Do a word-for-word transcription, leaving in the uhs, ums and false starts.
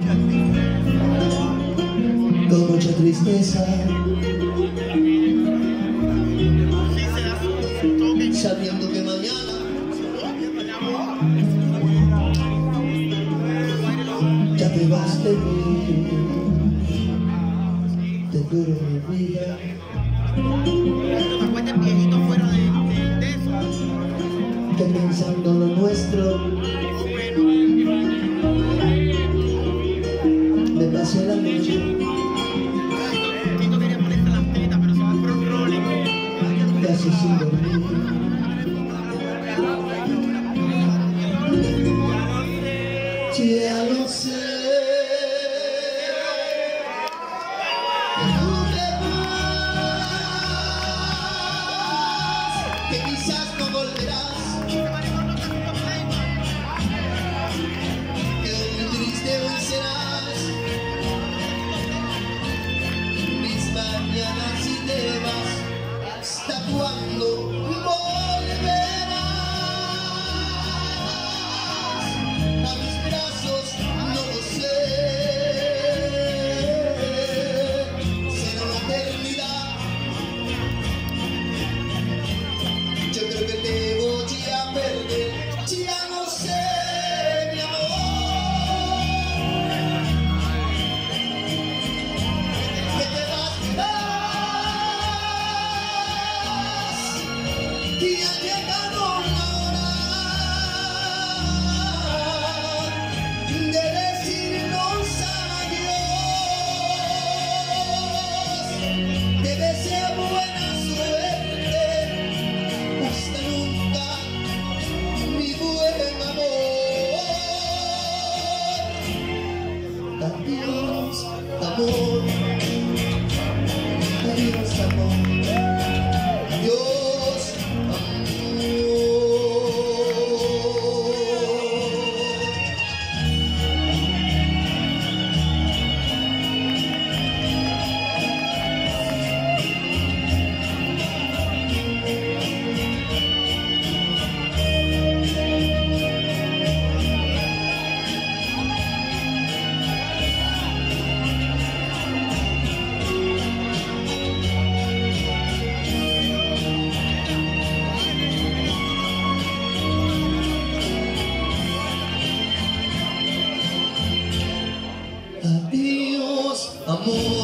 con mucha tristeza, sabiendo que mañana ya te vas de mí. Te juro mi vida, que pensando lo nuestro me pasé la noche casi sin dormir. Ya lo sé, tú te vas, que quizás no volverás, que muy triste hoy serás, mis mañanas si te vas, ¿hasta cuándo volverás a mis brazos? No lo sé, será la eternidad. Yo creo que te voy a perder, ya no sé, mi amor, que te vas, y ha llegado la hora de decirnos adiós. Te deseo buena suerte, hasta nunca, mi buen amor. Adiós, amor, adiós, amor, adiós, amor. Adiós, amor.